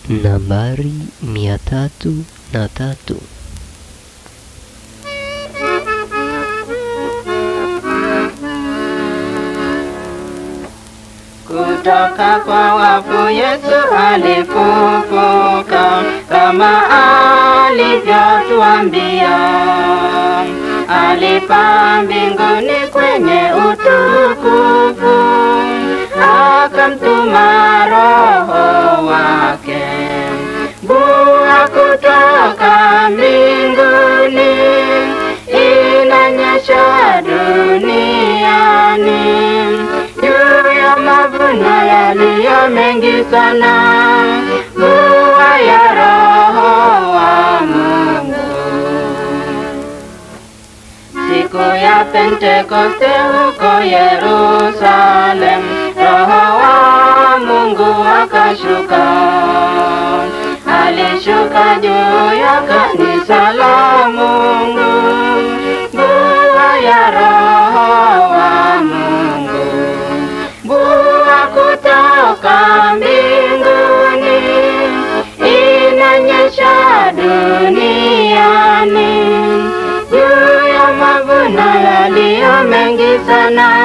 Nambari 303. Kutoka kwa wafu Yesu alifufuka kama alivyotuambia. Alipaa mbinguni kwenye utukufu, akamtuma Roho wake. Mvua kutoka mbinguni inanyesha duniani, juu ya mavuno yaliyo mengi sana, mvua ya Roho wa Mungu. Siku ya Pentekoste huko Yerusalem, Roho wa Mungu akashuka. Alishuka juu ya kanisa la Mungu, mvua ya Roho wa Mungu. Mvua kutoka mbinguni inanyesha duniani, juu ya mavuno yaliyo mengi sana,